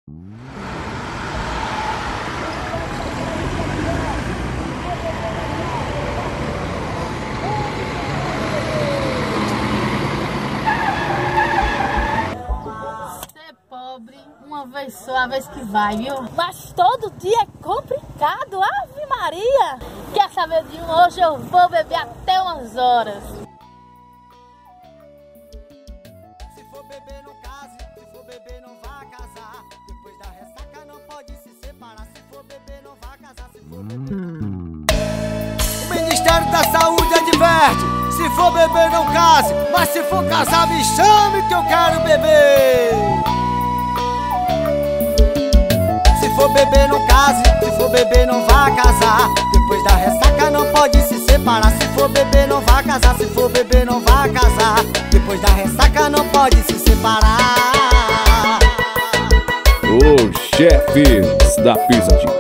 Ser pobre uma vez só, a vez que vai, viu? Mas todo dia é complicado, Ave Maria! Quer saber de um? Hoje eu vou beber até umas horas. Se for beber não case, se for beber não vá casar. Depois da ressaca não pode se separar. Se for beber não vá casar, se for beber. O Ministério da Saúde adverte: se for beber não case, mas se for casar me chame que eu quero beber. Se for beber não case, se for beber não vá casar. Depois da ressaca não pode se separar. Se for beber não vá casar, se for beber não vá casar. Depois da ressaca não pode se separar. Os chefes da pisadinha.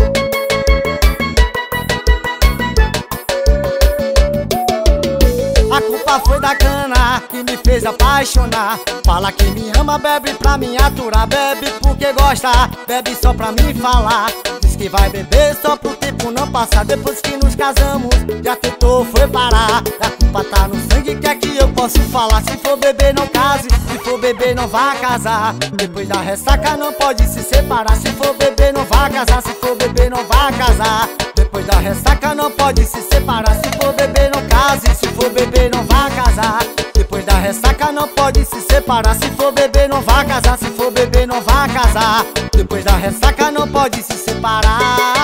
A culpa foi da cana que me fez apaixonar. Fala que me ama, bebe pra me aturar. Bebe porque gosta, bebe só pra me falar. Diz que vai beber só pro tempo não passar. Depois que nos casamos, já tentou, foi parar. A culpa tá no sangue, que é que eu posso falar? Se for beber não case, se for beber não vá casar. Depois da ressaca não pode se separar. Se for beber não vá casar, se for beber não vá casar. Depois da ressaca não pode se separar. Se for beber não case, se for beber não vá casar. Depois da ressaca não pode se separar. Se for beber não vá casar, se for beber não vá casar. Depois da ressaca não pode se separar.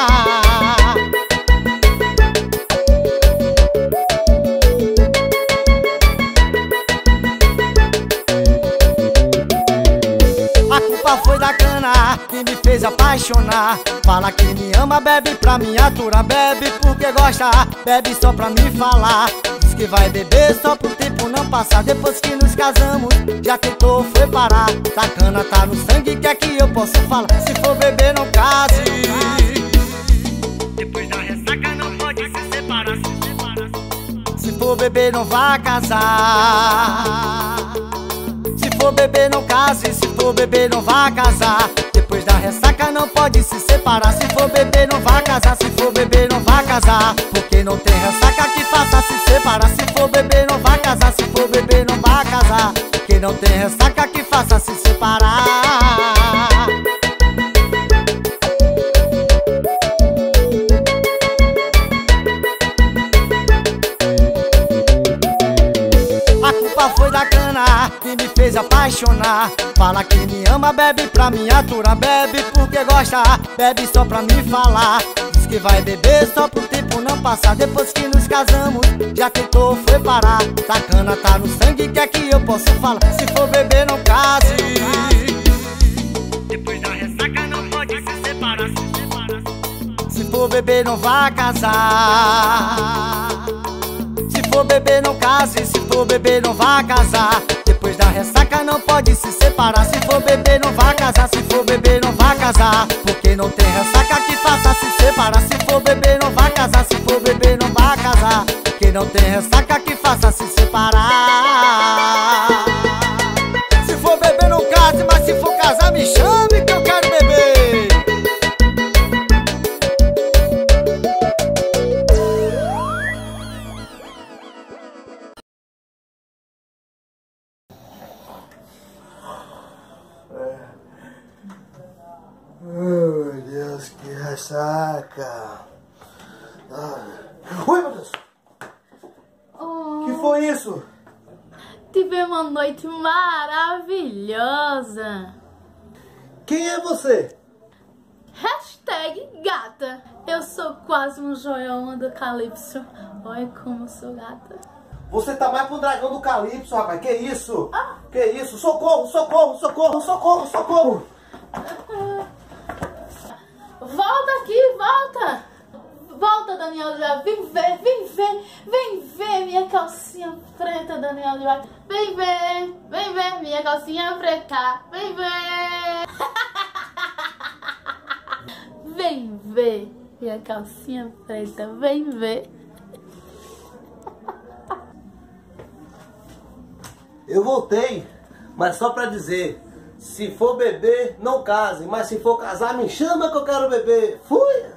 A culpa foi da cana que me fez apaixonar. Fala que me ama, bebe pra me aturar. Bebe porque gosta, bebe só pra me falar. Diz que vai beber só pro tempo não passar. Depois que nos casamos, já tentou, foi parar. A cana tá no sangue, que é que eu posso falar? Se for beber não case. Depois da ressaca não pode se separar. Se for beber não vá casar. Se for beber não case, se for beber não vá casar. Depois da ressaca não pode se separar. Se for beber não vá casar, se for beber não vá casar. Porque não tem ressaca que faça se separar. Se for beber não vá casar, se for beber não vá casar. Porque não tem ressaca que faça se separar. A culpa foi da cana que me fez apaixonar. Fala que me ama, bebe pra me aturar. Bebe porque gosta, bebe só pra me falar. Diz que vai beber só pro tempo não passar. Depois que nos casamos, já tentou, foi parar. A cana tá no sangue, que é que eu posso falar? Se for beber não case. Depois da ressaca não pode se separar. Se for beber não vá casar. Se for beber não case, se for beber não vá casar. Depois da ressaca não pode se separar. Se for beber não vá casar, se for beber não vá casar. Porque não tem ressaca que faça se separar. Se for beber não vá casar, se for beber não vá casar. Porque não tem ressaca que faça se separar. Se for beber não case, mas se for casar me chame que eu quero beber. Meu Deus, que ressaca! Ui, meu Deus! Oh, Que foi isso? tive uma noite maravilhosa. Quem é você? Hashtag gata. Eu sou quase um joelma do Calypso. Olha como eu sou gata. Você tá mais pro dragão do Calypso, rapaz. Que isso? Que isso? Socorro, socorro, socorro, socorro, socorro! Volta aqui, volta! Volta, Daniel Oliveira. Vem ver, vem ver, vem ver minha calcinha preta, Daniel Oliveira. Vem ver minha calcinha preta. Vem ver. Vem ver minha calcinha preta. Vem ver. Eu voltei, mas só pra dizer, Se for beber, não case. Mas se for casar, me chama que eu quero beber. Fui!